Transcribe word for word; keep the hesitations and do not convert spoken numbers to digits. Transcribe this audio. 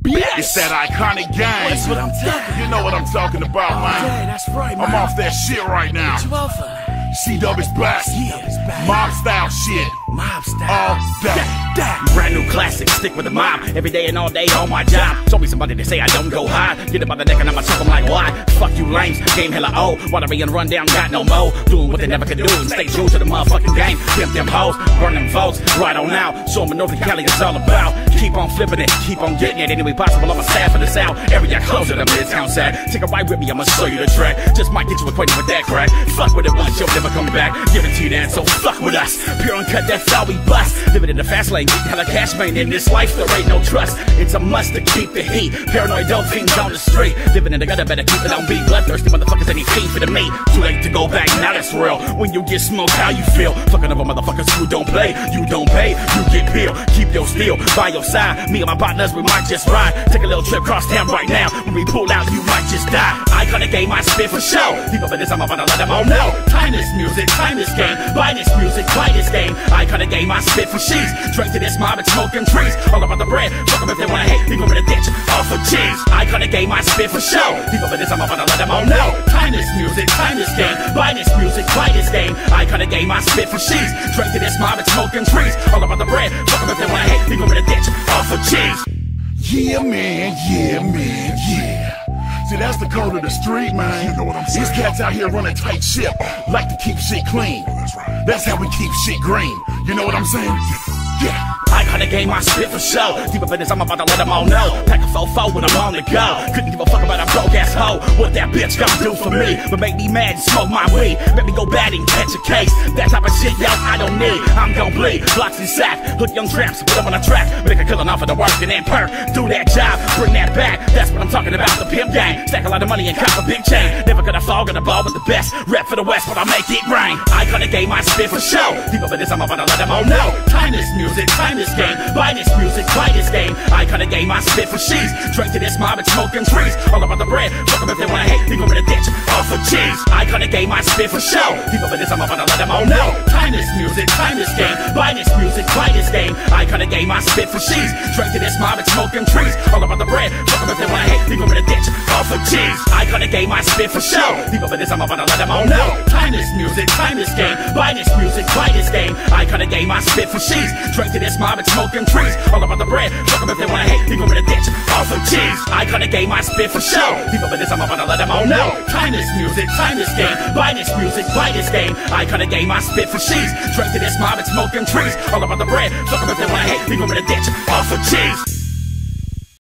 Bitch. It's that iconic game. That's what I'm talking. You know what I'm talking about, man. Yeah, that's right, man. I'm off that shit right now. What you off of? C-Dub is back. Yeah, it's back. Mob style shit. Mob style. All day. Brand new classic, stick with the mob. Every day and all day on my job. Show me somebody to say I don't go high. Get it by the neck and I'ma choke 'em like why? Fuck you lames, game hella old. Wanna be in rundown, got no mo. Doing what they never could do and stay true to the motherfucking game. Pimp them hoes, burn them votes. Right on out, show 'em what Northern Cali is all about. Keep on flipping it, keep on getting it any way possible. I'ma stab for the south. Area closer to Midtown side. Take a ride with me, I'ma show you the track. Just might get you acquainted with that crack. Fuck with it once, you'll never come back. Guarantee that, so fuck with us. Pure uncut, that's all we bust. Living in the fast lane, hella cash man in this life, there ain't no trust. It's a must to keep the heat. Paranoid dope fiends on the street. Living in the gutter, better keep it on beat. Bloodthirsty motherfuckers ain't fiend for the meat. Too late to go back, now that's real. When you get smoked, how you feel? Fucking over motherfuckers who don't play. You don't pay, you get peeled. Keep your steel by your side. Me and my partners, we might just ride. Take a little trip across town right now. When we pull out, you might just die. I cut a game, I spit for show. People for this, I'm about to let them all know. Time this music, time this game. Buy this music, buy this game. I cut a game, I spit for sheets. Drink to this mob and smoking trees. All about the bread, fuck 'em if they wanna hate. Leave 'em in the ditch, off for cheese. I cut a game, I spit for show. People for this, I'm about to let them all know. Time this music, time this game. Buy this music, buy this game. I cut a game, I spit for sheets. Drink to this mob and smoking trees. All about the bread, fuck 'em if they wanna hate. Leave 'em in the ditch, off for cheese. Yeah, man, yeah, man, yeah. See, that's the code of the street, man. You know what I'm saying? These cats out here running tight ship, like to keep shit clean. That's right. That's how we keep shit green. You know what I'm saying? Yeah. I cut a game, I spit for show. Deep up in this, I'm about to let them all know. Pack a fofo when I'm on the go. Couldn't give a fuck about a broke ass hoe. What that bitch gonna do for me? But make me mad and smoke my weed. Make me go bad and catch a case. That type of shit, yo, I don't need. I'm gon' bleed. Blocks and sack. Hood young traps, put up on a track. Make a killing off of the work and then perk. Do that job, bring that back. That's what I'm talking about, the pimp gang. Stack a lot of money and cop a big chain. Never gonna fall, gonna ball with the best. Rep for the West, but I make it rain. I cut a game, I spit for show. Deep up in this, I'm about to let them all know. Time this music, time this game. Buy this music, buy this game. I cut a game, I spit for sheets. Drink to this mob and smoking trees. All about the bread, fuck 'em if they wanna hate. Leave 'em in the ditch, off for cheese. I cut a game, I spit for show. Deep up in this, I'm about to let them all know. Time this music, time this game. Buy this music, buy this game. I cut a game, I spit for sheets. Drink to this mob and smoking trees. All about the bread, fuck 'em if they wanna hate. Leave 'em in the ditch, off for cheese. I cut a game, I spit for show. Deep up in this, I'm about to let them all know. Time this music, time this game. Buy this music, buy this game. I cut a game, I spit for sheets. Drink to this mob and smoking trees. All about the bread, fuck 'em if they wanna hate. Leave 'em in the ditch, off for cheese. I cut a game, I spit for show. Deep up in this, I'm about to let them all know. Time this music, time this game. Buy this music, buy this game. I cut a game, I spit for sheets. Drink to this mob and smoking trees. All about the bread, fuck 'em if they wanna hate. Leave 'em in the ditch, off for cheese.